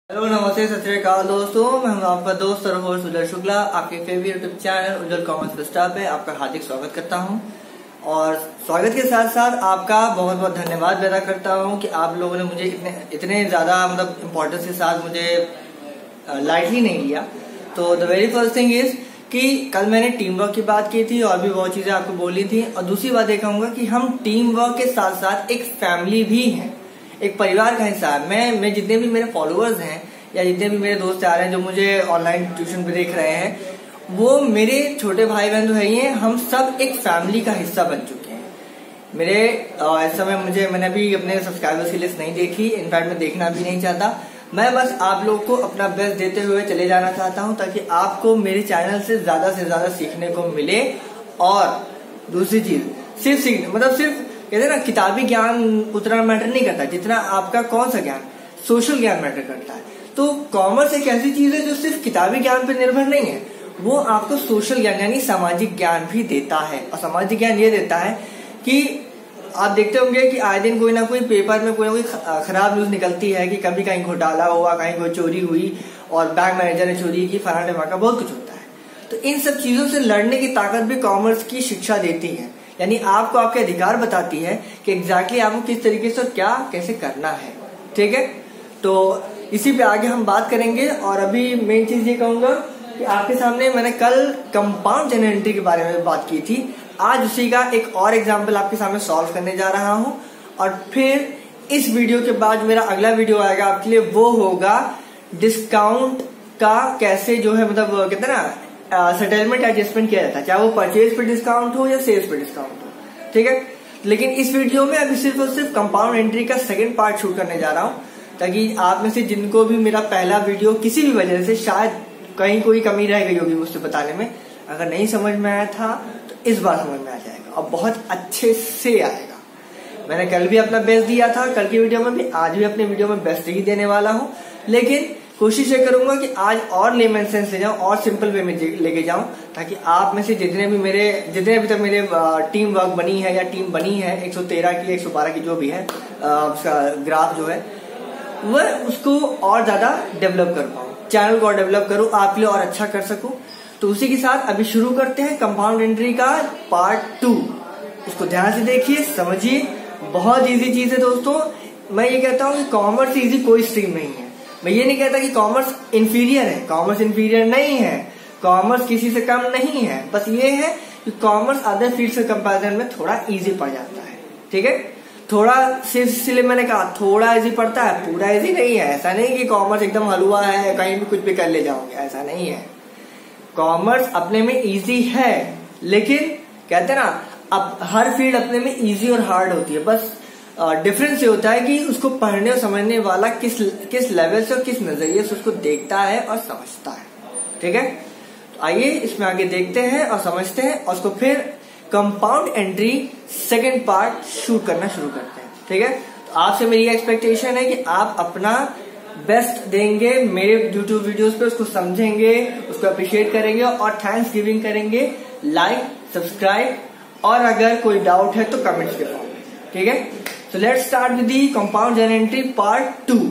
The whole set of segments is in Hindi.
हेलो नमस्ते सत श्री अकाल दोस्तों, मैं हूं आपका दोस्त और होस्ट उज्जवल शुक्ला। आपके favourite YouTube channel Ujjwal commerce vista पे आपका हार्दिक स्वागत करता हूं और स्वागत के साथ साथ आपका बहुत बहुत धन्यवाद अदा करता हूं कि आप लोगों ने मुझे इतने ज्यादा इम्पोर्टेंस के साथ मुझे लाइटली नहीं लिया। तो the very first thing is कि कल मैंने टीम वर्क की बात की थी और भी बहुत चीजें आपको बोली थी। और दूसरी बात ये कहूंगा कि हम टीम वर्क के साथ साथ एक फैमिली भी हैं, एक परिवार का हिस्सा है। मैं जितने भी मेरे फॉलोअर्स हैं या जितने भी मेरे दोस्त आ रहे हैं जो मुझे ऑनलाइन ट्यूशन पे देख रहे हैं, वो मेरे छोटे भाई बहन तो है ही हैं। हम सब एक फैमिली का हिस्सा बन चुके हैं। मेरे इस समय मैंने अभी अपने सब्सक्राइबर्स की लिस्ट नहीं देखी, इनफैक्ट मैं देखना भी नहीं चाहता। मैं बस आप लोग को अपना बेस्ट देते हुए चले जाना चाहता हूं ताकि आपको मेरे चैनल से ज्यादा सीखने को मिले। और दूसरी चीज सिर्फ कहते हैं ना, किताबी ज्ञान उतना मैटर नहीं करता जितना आपका कौन सा ज्ञान, सोशल ज्ञान मैटर करता है। तो कॉमर्स एक ऐसी चीज है जो सिर्फ किताबी ज्ञान पर निर्भर नहीं है, वो आपको सोशल ज्ञान यानी सामाजिक ज्ञान भी देता है। और सामाजिक ज्ञान ये देता है कि आप देखते होंगे कि आए दिन कोई ना कोई पेपर में कोई ना कोई खराब न्यूज निकलती है कि कभी कहीं घोटाला हुआ, कहीं कोई चोरी हुई और बैंक मैनेजर ने चोरी की, फलाने ढिमाका, बहुत कुछ होता है। तो इन सब चीजों से लड़ने की ताकत भी कॉमर्स की शिक्षा देती है, यानी आपको आपके अधिकार बताती है कि एग्जैक्टली आपको किस तरीके से क्या कैसे करना है। ठीक है, तो इसी पे आगे हम बात करेंगे। और अभी मेन चीज ये कहूंगा कि आपके सामने मैंने कल कंपाउंड जनरल एंट्री के बारे में बात की थी, आज उसी का एक और एग्जांपल आपके सामने सॉल्व करने जा रहा हूं। और फिर इस वीडियो के बाद मेरा अगला वीडियो आएगा आपके लिए, वो होगा डिस्काउंट का कैसे जो है कहते हैं ना सेटलमेंट एडजस्टमेंट किया जाता है, चाहे वो परचेज पे डिस्काउंट हो या सेल्स पे डिस्काउंट हो। ठीक है, लेकिन इस वीडियो में अभी सिर्फ और सिर्फ कंपाउंड एंट्री का सेकंड पार्ट शूट करने जा रहा हूं ताकि आप में से जिनको भी मेरा पहला वीडियो किसी भी वजह से शायद कहीं कोई कमी रह गई होगी मुझसे बताने में, अगर नहीं समझ में आया था तो इस बार समझ में आ जाएगा और बहुत अच्छे से आएगा। मैंने कल भी अपना बेस्ट दिया था, कल की वीडियो में भी, आज भी अपने वीडियो में बेस्ट ही देने वाला हूं। लेकिन कोशिश ये करूंगा कि आज और लेमन सेंस ले जाऊं और सिंपल वे में लेके जाऊं ताकि आप में से जितने अभी तक मेरे टीम वर्क बनी है या टीम बनी है 113 की 112 की जो भी है उसका ग्राफ जो है वह उसको और ज्यादा डेवलप कर पाऊं, चैनल को और डेवलप करूं, आपके लिए और अच्छा कर सकूं। तो उसी के साथ अभी शुरू करते हैं कंपाउंड एंट्री का पार्ट 2। इसको ध्यान से देखिए, समझिए, बहुत इजी चीज है दोस्तों। मैं ये कहता हूं कि कॉमर्स से इजी कोई स्ट्रीम नहीं है। मैं ये नहीं कहता कि कॉमर्स इंफीरियर है, कॉमर्स इंफीरियर नहीं है, कॉमर्स किसी से कम नहीं है। बस ये है कि कॉमर्स अदर फील्ड से कंपैरिजन में थोड़ा इजी पड़ जाता है। ठीक है, थोड़ा सिर्फ इसलिए मैंने कहा थोड़ा इजी पड़ता है, पूरा इजी नहीं है। ऐसा नहीं कि कॉमर्स एकदम हलवा है, कहीं भी कुछ भी कर ले जाओगे, ऐसा नहीं है। कॉमर्स अपने में इजी है, लेकिन कहते हैं ना, अब हर फील्ड अपने में इजी और हार्ड होती है। बस डिफरेंस ये होता है कि उसको पढ़ने और समझने वाला किस लेवल से और किस नजरिए से उसको देखता है और समझता है। ठीक है, तो आइए इसमें आगे देखते हैं और समझते हैं और उसको फिर compound entry second part shoot करना शुरू करते हैं। ठीक है, तो आपसे मेरी एक्सपेक्टेशन है कि आप अपना बेस्ट देंगे मेरे YouTube वीडियोस पे, उसको समझेंगे, उसको अप्रिशिएट करेंगे और थैंक्स गिविंग करेंगे, लाइक, सब्सक्राइब और अगर कोई डाउट है तो कमेंट्स के फॉर्म में। ठीक है, तो let's start with the compound general entry part 2।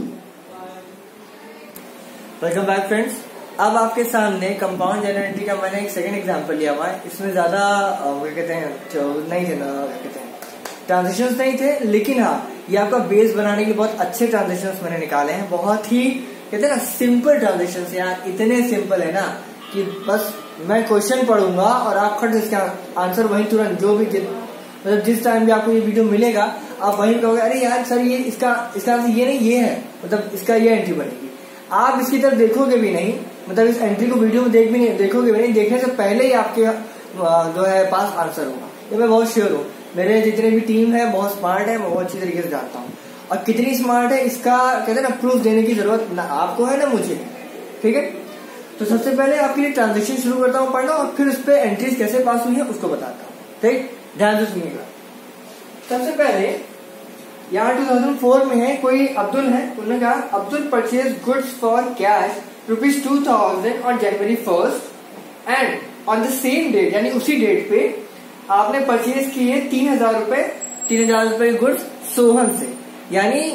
Welcome back friends. अब आपके सामने कंपाउंड जनरल एंट्री का मैंने एक सेकंड एग्जांपल लिया हुआ है। इसमें ज्यादा नहीं थे ट्रांजिशंस नहीं थे, लेकिन हाँ, ये आपका बेस बनाने के बहुत अच्छे ट्रांजिशंस मैंने निकाले हैं। बहुत ही कहते हैं ना सिंपल ट्रांजिशंस, यार इतने सिंपल है ना कि बस मैं क्वेश्चन पढ़ूंगा और आप खट इसका आंसर वही तुरंत जो भी जिस टाइम भी आपको ये वीडियो मिलेगा आप वही कहोगे, अरे यार सर ये इसका आंसर ये नहीं, ये है, इसका ये एंट्री बनेगी। आप इसकी तरफ देखोगे भी नहीं, इस एंट्री को वीडियो में देखोगे भी नहीं, देखने से पहले ही आपके जो है पास आंसर होगा। ये मैं बहुत श्योर हूँ। मेरे जितने भी टीम है बहुत स्मार्ट है, मैं बहुत अच्छी तरीके से जानता हूँ। और कितनी स्मार्ट है इसका कहते हैं ना प्रूफ देने की जरूरत ना आपको है ना मुझे। ठीक है, तो सबसे पहले आपके लिए ट्रांजेक्शन शुरू करता हूँ पढ़ना और फिर उस पर एंट्रीज कैसे पास हुई है उसको बताता हूँ। ठीक, ध्यान से सुनिएगा। सबसे पहले यहाँ 2004 में है, कोई अब्दुल है, उन्होंने कहा Abdul purchase goods for cash ₹2000 on January 1st and on the same date, यानी उसी डेट पे आपने परचेज किए ₹3000 गुड्स सोहन से। यानी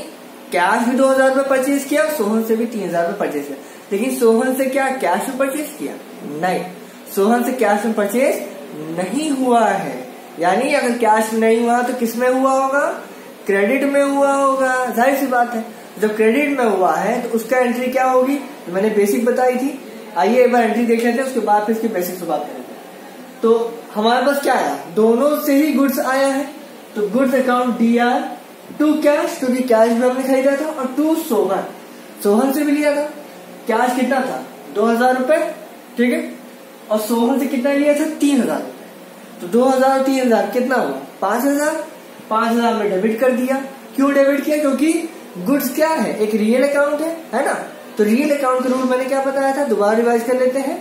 कैश भी 2000 रुपये परचेज किया, सोहन से भी 3000 रुपये परचेज किया, लेकिन सोहन से क्या कैश में परचेज किया? नहीं, सोहन से कैश में परचेज नहीं हुआ है। यानी अगर कैश में नहीं हुआ तो किस में हुआ होगा? क्रेडिट में हुआ होगा। जाहिर सी बात है, जब क्रेडिट में हुआ है तो उसका एंट्री क्या होगी? मैंने बेसिक बताई थी। आइए एक बार एंट्री देख लेते हैं, उसके बाद फिर इसकी बेसिक से बात करेंगे। तो हमारे पास क्या आया? दोनों से ही गुड्स आया है, तो goods account DR to cash, क्योंकि कैश भी हमने खरीदा था, और टू सोहन, सोहन से भी लिया था। कैश कितना था? 2000 रुपए, ठीक है, और सोहन से कितना लिया था? 3000 रुपए। तो 2000 और 3000 कितना हुआ? 5000। 5000 में डेबिट कर दिया। क्यों डेबिट किया? क्योंकि गुड्स क्या है? एक रियल अकाउंट है ना। तो रियल अकाउंट का रूल मैंने क्या बताया था? दोबारा रिवाइज कर लेते हैं।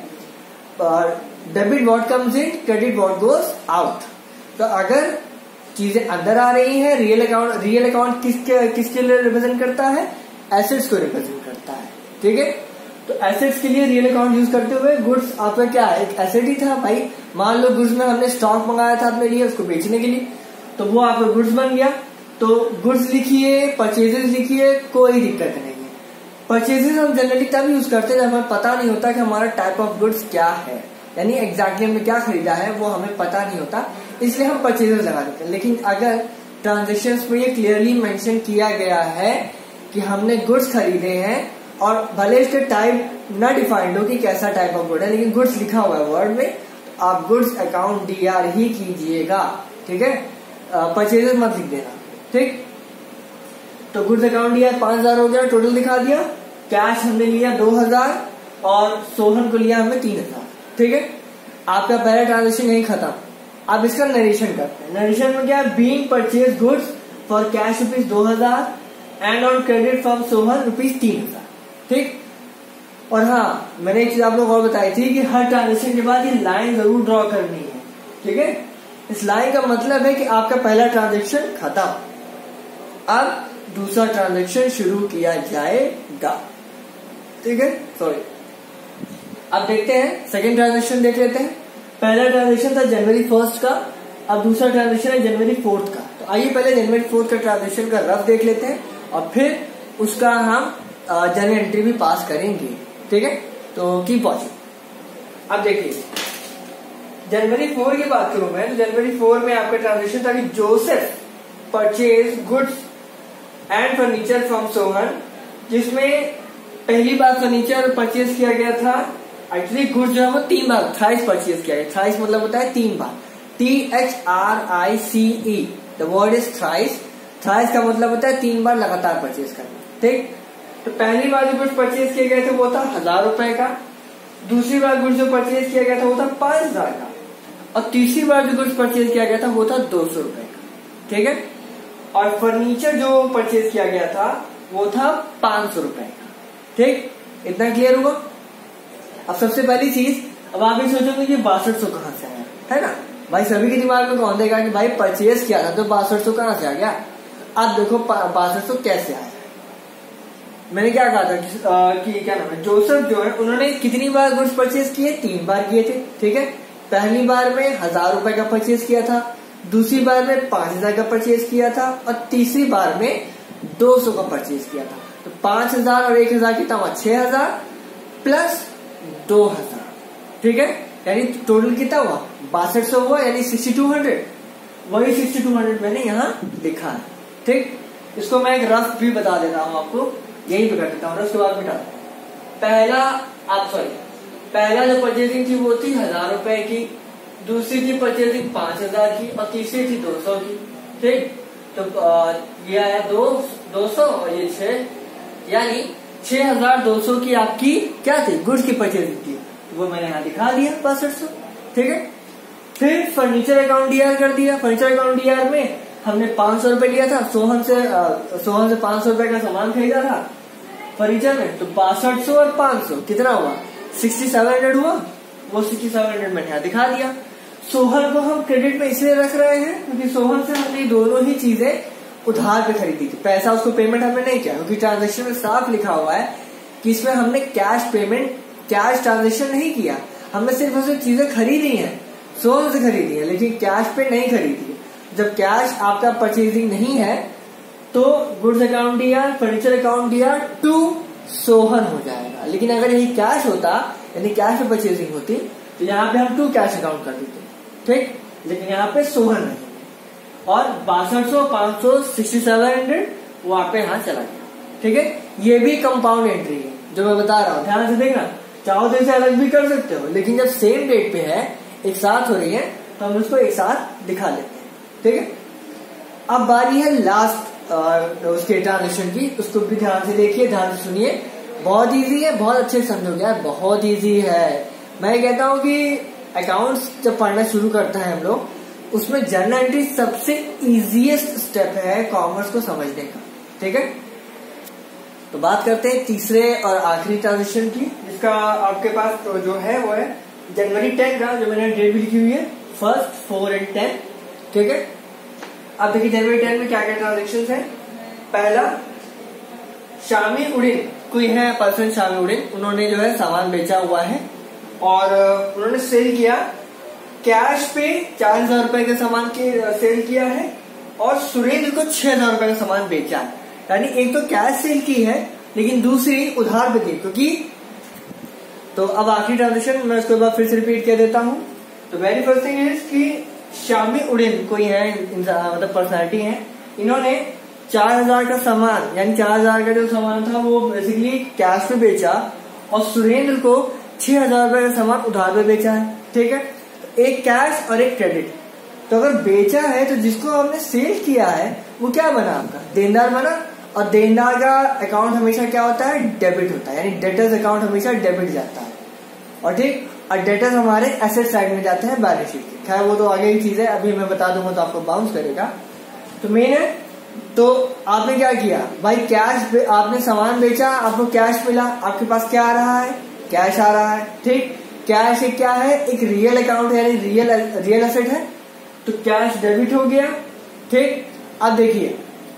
Debit what comes in, credit what goes out. तो अगर चीजें अंदर आ रही हैं, रियल अकाउंट किसके लिए रिप्रेजेंट करता है? एसेट्स को रिप्रेजेंट करता है, ठीक है। तो एसेट्स के लिए रियल अकाउंट यूज करते हुए गुड्स आपका क्या है? एक एसेट ही था भाई। मान लो गुड्स में हमने स्टॉक मंगाया था अपने लिए, उसको बेचने के लिए, तो वो आपका गुड्स बन गया। तो गुड्स लिखिए, परचेजेस लिखिए, कोई दिक्कत नहीं है। परचेजेस हम जनरली तब यूज करते हैं जब हमें पता नहीं होता कि हमारा टाइप ऑफ गुड्स क्या है, यानी एग्जैक्टली हमने क्या खरीदा है वो हमें पता नहीं होता, इसलिए हम परचेजेस लगा देते हैं। लेकिन अगर ट्रांजेक्शन्स में ये क्लियरली मेंशन किया गया है कि हमने गुड्स खरीदे हैं, और भले इसके टाइप न डिफाइंड हो कि कैसा टाइप ऑफ गुड है, लेकिन गुड्स लिखा हुआ है वर्ड में, तो आप गुड्स अकाउंट DR ही कीजिएगा, ठीक है। परचेजेस मत लिख देना, ठीक। तो गुड्स अकाउंट DR 5000 हो गया, टोटल दिखा दिया। कैश हमने लिया 2000 और सोहन को लिया हमने 3000, ठीक है। आपका पहला ट्रांजेक्शन यही खत्म। अब इसका नरेशन करते हैं। नरेशन में क्या है? Being purchase goods for cash ₹2000 and on credit from Sohan ₹3000, ठीक। और हाँ, मैंने एक चीज आप लोग और बताई थी कि हर ट्रांजेक्शन के बाद ये लाइन जरूर ड्रॉ करनी है, ठीक है। इस लाइन का मतलब है कि आपका पहला ट्रांजेक्शन खत्म, अब दूसरा ट्रांजेक्शन शुरू किया जाएगा, ठीक है। सॉरी, अब देखते हैं सेकंड ट्रांजेक्शन देख लेते हैं। पहला ट्रांजेक्शन था जनवरी 1 का, अब दूसरा ट्रांजेक्शन है जनवरी 4 का। तो आइए पहले जनवरी 4 का ट्रांजेक्शन का रफ देख लेते हैं और फिर उसका हम जर्नल एंट्री भी पास करेंगे, ठीक है। तो कीप वॉचिंग। अब देखिए जनवरी 4 की बात करूं मैं, तो जनवरी 4 में आपका ट्रांजेक्शन था कि Joseph purchase goods and furniture from Sohan, जिसमें पहली बार फर्नीचर परचेज किया गया था। एक्चुअली गुड्स जो है वो 3 बार थ्राइस परचेज किया गया। थ्राइस मतलब होता है 3 बार, THRICE, the word is thrice. Thrice का मतलब होता है 3 बार लगातार परचेज करना, ठीक। तो पहली बार जो गुड्स परचेज किए गए थे वो था 1000 रुपए का, दूसरी बार गुड्स जो परचेज किया गया था वो था 5000 का, और तीसरी बार जो गुड्स परचेज किया गया था वो था 200 रुपए का, ठीक है। और फर्नीचर जो परचेज किया गया था वो था 500 रुपए का, ठीक। इतना क्लियर हुआ। अब सबसे पहली चीज, अब आप भी सोचोगे कि 6200 कहां से आया, है ना भाई। सभी के दिमाग में कौन देगा कि भाई परचेज किया था तो 6200 कहां से आ गया। अब देखो 6200 कैसे आया। मैंने क्या कहा था कि क्या नाम है, जोसेफ जो है उन्होंने कितनी बार गुड्स परचेज किए? 3 बार किए थे, ठीक है। पहली बार में 1000 रुपए का परचेज किया था, दूसरी बार में 5000 का परचेज किया था, और तीसरी बार में 200 का परचेज किया था। तो 5000 और 1000 कितना हुआ? 6000 प्लस 2000, ठीक है। यानी टोटल कितना हुआ? 6200 हुआ, यानी 6200। वही 6200 मैंने यहाँ लिखा है, ठीक। इसको मैं एक रफ भी बता देता हूँ आपको, यही पे कर देता हूँ, उसके बाद मिटा। पहला जो परचेजिंग थी वो थी 1000 रुपए की, दूसरी थी परचेजिंग 5000 की, और तीसरी थी 200 की, ठीक। तो ये आया 200 और ये 6, यानी 6200 की आपकी क्या थी? गुड्स की परचेजिंग थी, वो मैंने यहाँ दिखा दिया 6200, ठीक है। फिर फर्नीचर अकाउंट DR कर दिया। फर्नीचर अकाउंट DR में हमने 500 रुपए लिया था, सोहन से 500 रुपए का सामान खरीदा था फर्नीचर में। तो 6200 और 500 कितना हुआ? 6700 हुआ। वो 6700 मैंने यहाँ दिखा दिया। सोहन को हम क्रेडिट में इसलिए रख रहे हैं क्योंकि सोहन से हमने दोनों ही चीजें उधार पे खरीदी थी, पैसा उसको पेमेंट हमने नहीं किया, क्योंकि ट्रांजेक्शन में साफ लिखा हुआ है कि इसमें हमने कैश पेमेंट, कैश ट्रांजेक्शन नहीं किया, हमने सिर्फ उसे चीजें खरीदी हैं, सोहन से खरीदी है, लेकिन कैश पे नहीं खरीदी है। जब कैश आपका परचेजिंग नहीं है तो गुड्स अकाउंट दिया, फर्नीचर अकाउंट दिया टू सोहन हो जाएगा। लेकिन अगर यही कैश होता, यानी कैश में परचेजिंग होती, तो यहाँ पे हम टू कैश अकाउंट कर देते, ठीक। लेकिन यहाँ पे सोहन नहीं है। और 6200, 500, 6700 वहां पे यहाँ चला गया, ठीक है। ये भी कंपाउंड एंट्री है जो मैं बता रहा हूँ, ध्यान से देखना। चाहो तो इसे अलग भी कर सकते हो, लेकिन जब सेम डेट पे है, एक साथ हो रही है, तो हम उसको एक साथ दिखा लेते हैं, ठीक है। अब बारी है लास्ट उसके ट्रांजेक्शन की, उसको भी ध्यान से देखिए, ध्यान से सुनिए। बहुत इजी है, बहुत अच्छे से समझोगे यार, बहुत इजी है। मैं कहता हूँ कि अकाउंट्स जब पढ़ना शुरू करता है हम लोग, उसमें जर्नल एंट्री सबसे इजीएस्ट स्टेप है कॉमर्स को समझने का, ठीक है। तो बात करते हैं तीसरे और आखिरी ट्रांजेक्शन की, जिसका आपके पास तो जो है वो है जनवरी 10 का, जो मैंने डेट भी लिखी हुई है 1, 4 और 10, ठीक है। अब देखिए जनवरी 10 में क्या क्या ट्रांजेक्शन है। पहला, शामी उड़ीन, कोई है पर्सन शामी उड़ीन, उन्होंने जो है सामान बेचा हुआ है और उन्होंने सेल किया कैश पे 4000 रुपए के सामान के सेल किया है और सुरेंद्र को 6000 रुपए का सामान बेचा है। यानी एक तो कैश सेल की है, लेकिन दूसरी उधार पे दी, क्योंकि तो अब आखिरी ट्रांजेक्शन मैं उसको एक बार फिर से रिपीट कर देता हूँ। तो वेरी फर्स्ट थिंग इज कि शामी उड़ीन कोई है, मतलब पर्सनालिटी है, इन्होंने 4000 का सामान, यानी 4000 का जो सामान था वो बेसिकली कैश में बेचा और सुरेंद्र को 6000 रुपए का सामान उधार पे बेचा है, ठीक है। एक कैश और एक क्रेडिट। तो अगर बेचा है तो जिसको हमने सेल किया है वो क्या बना, आपका देनदार बना। और देनदार का अकाउंट हमेशा क्या होता है, डेबिट होता है, यानी डेटर्स अकाउंट हमेशा डेबिट जाता है, और ठीक। और डेटर्स हमारे एसेट साइड में जाते हैं बैलेंस शीट के। खैर वो तो आगे की चीज है, अभी मैं बता दूंगा तो आपको बाउंस करेगा। तो मेन है, तो आपने क्या किया भाई, कैश, आपने सामान बेचा, आपको कैश मिला, आपके पास क्या आ रहा है, कैश आ रहा है, ठीक। कैश एक क्या है, एक रियल अकाउंट है, यानी रियल एसेट है, तो कैश डेबिट हो गया, ठीक। अब देखिए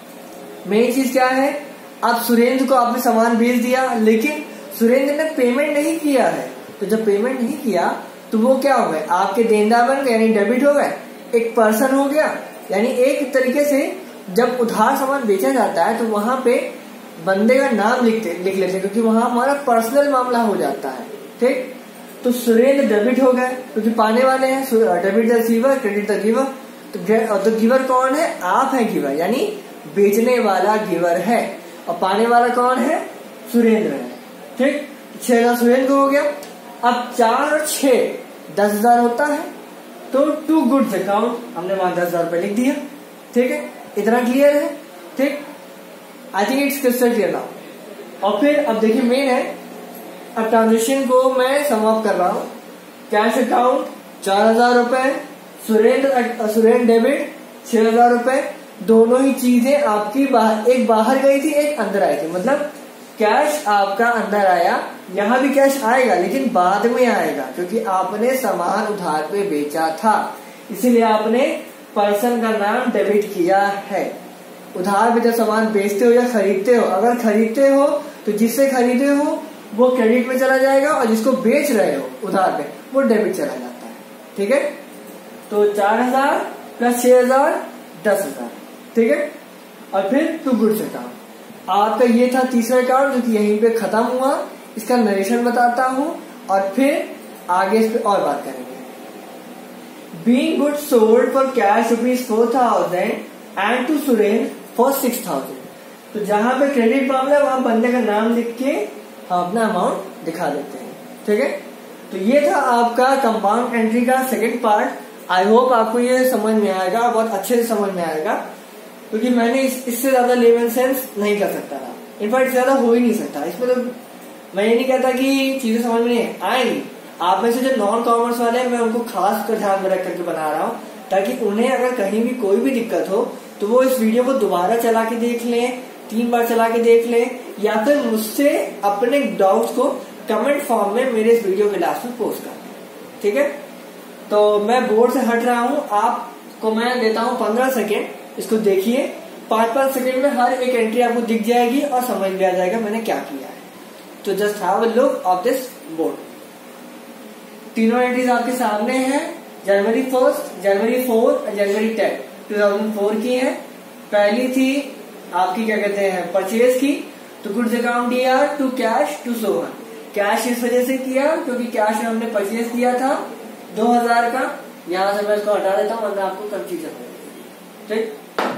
मेन चीज क्या है, अब सुरेंद्र को आपने सामान बेच दिया, लेकिन सुरेंद्र ने पेमेंट नहीं किया है। तो जब पेमेंट नहीं किया तो वो क्या हो गए, आपके देनदार बन गए, यानी डेबिट हो गए, एक पर्सन हो गया। यानी एक तरीके से जब उधार सामान बेचा जाता है तो वहां पे बंदे का नाम लिख लेते हैं, क्योंकि वहां हमारा पर्सनल मामला हो जाता है, ठीक। तो सुरेंद्र डेबिट हो गए, क्योंकि पाने वाले हैं, debit the receiver, credit the giver. तो गिवर कौन है, आप है गिवर, यानी बेचने वाला गिवर है, और पाने वाला कौन है, सुरेंद्र है, ठीक। 6000 सुरेंद्र को हो गया। अब 4 और 6 10,000 होता है, तो टू गुड्स अकाउंट हमने वहां 10,000 रुपए लिख दिया, ठीक है। इतना क्लियर है, ठीक। I think it's crystal clear now. और फिर अब देखिए मेन है, अब ट्रांजेक्शन को मैं समाप्त कर रहा हूं। कैश अकाउंट 4000 रुपए, सुरेंद्र डेबिट 6000 रुपए, दोनों ही चीजें आपकी एक बाहर गई थी, एक अंदर आई थी। मतलब कैश आपका अंदर आया, यहाँ भी कैश आएगा लेकिन बाद में आएगा, क्योंकि आपने सामान उधार पे बेचा था, इसीलिए आपने पर्सन का नाम डेबिट किया है। उधार पे जब सामान बेचते हो या खरीदते हो, अगर खरीदते हो तो जिससे खरीदे हो वो क्रेडिट में चला जाएगा, और जिसको बेच रहे हो उधार पे वो डेबिट चला जाता है, ठीक है। तो 4000 प्लस 6000 10,000, ठीक है। और फिर टू गुड्स अकाउंट, आपका ये था तीसरा अकाउंट जो कि यहीं पे खत्म हुआ। इसका नरेशन बताता हूं और फिर आगे इस पे और बात करेंगे। Being goods sold for cash ₹4,000 and to Surendra for 6,000। तो जहां पे क्रेडिट मामला है वहां बंदे का नाम लिख के हम अपना अमाउंट दिखा देते हैं, ठीक है। तो ये था आपका कंपाउंड एंट्री का सेकंड पार्ट। आई होप आपको ये समझ में आएगा, बहुत अच्छे से समझ में आएगा, क्योंकि मैंने इससे ज्यादा लेवल सेंस नहीं कर सकता था, इनफैक्ट ज्यादा हो ही नहीं सकता इसमें। तो मैं ये नहीं कहता कि चीजें समझ में नहीं आएंगी, आप में से जो नॉन कॉमर्स वाले हैं मैं उनको खास कर ध्यान में रख करके बना रहा हूँ, ताकि उन्हें अगर कहीं भी कोई भी दिक्कत हो तो वो इस वीडियो को दोबारा चला के देख लें, 3 बार चला के देख लें, या फिर मुझसे अपने डाउट्स को कमेंट फॉर्म में मेरे इस वीडियो के लास्ट में पोस्ट कर दें, ठीक है। तो मैं बोर्ड से हट रहा हूँ, आपको मैं देता हूँ 15 सेकेंड, इसको देखिए। 5-5 सेकेंड में हर एक एंट्री आपको दिख जाएगी और समझ में आ जाएगा मैंने क्या किया है। तो just have a look of this board. तीनों एंट्रीज आपके सामने हैं, जनवरी 1, जनवरी 4 और जनवरी 10 2004 की है। पहली थी आपकी क्या कहते हैं परचेज की, तो goods account DR to cash to Sohan. Cash इस वजह से किया क्योंकि कैश में हमने परचेज किया था 2000 का, यहां से मैं इसको हटा देता हूं वरना आपको कंफ्यूजन हो। ठीक,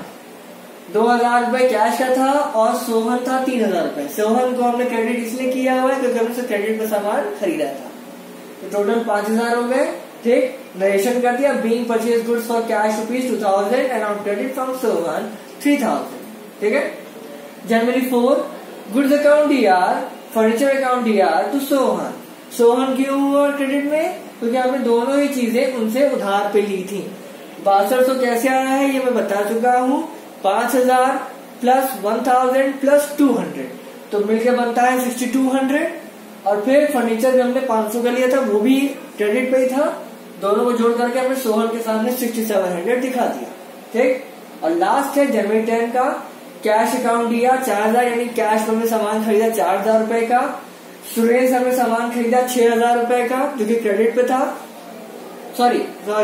2000 रुपए कैश का था और सोहन था 3000 रुपए। सोहन को हमने क्रेडिट इसलिए किया हुआ है क्योंकि हमने क्रेडिट पे सामान खरीदा था, तो टोटल 5000 हो गए। ठीक, नरेशन कर दिया, being purchase goods for cash ₹2000 and on credit from Sohan 3000। ठीक है। January 4 goods account DR furniture account DR to Sohan. Sohan क्यों हुआ क्रेडिट में? क्योंकि हमने दोनों ही चीजें उनसे उधार पे ली थी। 6200 कैसे आया है ये मैं बता चुका हूँ। 5000 प्लस 1000 प्लस 200 तो मिलकर बनता है 6200। और फिर फर्नीचर भी हमने 500 का लिया था, वो भी क्रेडिट पे ही था। दोनों को जोड़ करके हमने सोहन के सामने 6700 दिखा दिया। ठीक, और लास्ट है जनवरी 10 का कैश अकाउंट दिया 4000, यानी कैश में हमने सामान खरीदा 4000 रुपए का। सुरेश हमने सामान खरीदा 6000 रुपए का जो कि क्रेडिट पे था। सॉरी,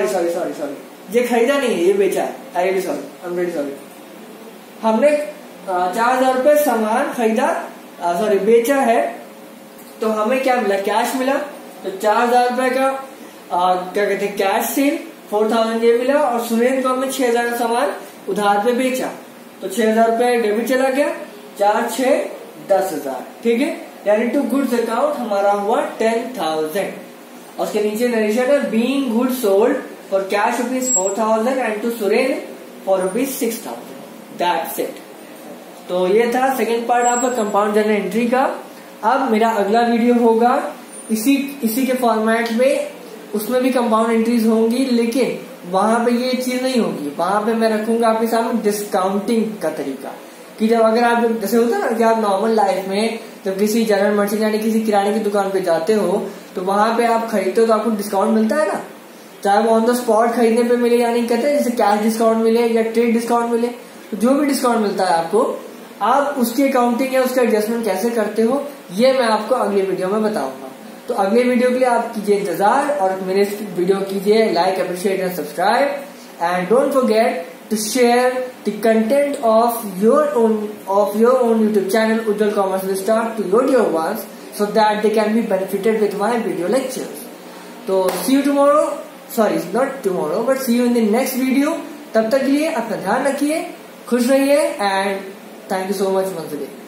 ये खरीदा नहीं है, ये बेचा है। I am very sorry. हमने 4000 रुपए सामान खरीदा, बेचा है, तो हमें क्या मिला? कैश मिला। तो 4000 रुपए का क्या कहते हैं कैश सेल, 4000 ये मिला। और सुरेश को हमने 6000 का सामान उधार पे बेचा, तो 6000 रुपए डेबिट चला गया। 4 6 10,000। ठीक है, यानी टू गुड्स अकाउंट हमारा हुआ 10,000। और उसके नीचे नरेशन है being goods sold for cash ₹4000 and to Suren for ₹6000। That's it. तो ये था सेकंड पार्ट आपका कंपाउंड जर्नल एंट्री का। अब मेरा अगला वीडियो होगा इसी के फॉर्मेट में, उसमें भी कंपाउंड एंट्रीज होंगी, लेकिन वहां पे ये चीज नहीं होगी। वहां पे मैं रखूंगा आपके सामने डिस्काउंटिंग का तरीका, कि जब अगर आप जैसे होता है ना कि आप नॉर्मल लाइफ में जब किसी जनरल मर्चेंट यानी किसी किराने की दुकान पे जाते हो तो वहां पे आप खरीदते हो तो आपको डिस्काउंट मिलता है ना, चाहे वो ऑन द स्पॉट खरीदने पे मिले, यानी कहते हैं जैसे कैश डिस्काउंट मिले या ट्रेड डिस्काउंट मिले, तो जो भी डिस्काउंट मिलता है आपको, आप उसकी अकाउंटिंग या उसका एडजस्टमेंट कैसे करते हो ये मैं आपको अगले वीडियो में बताऊंगा। तो अगले वीडियो के लिए आप कीजिए इंतजार और मेरे वीडियो कीजिए like, appreciate and subscribe, and don't forget to share the content of your own YouTube channel Ujjwal Commerce Vista to your dear ones so that they can be benefited with my video lectures. So see you tomorrow, sorry not tomorrow but see you in the next video. तब तक के लिए अपना ध्यान रखिए, खुश रहिए, and thank you so much once again.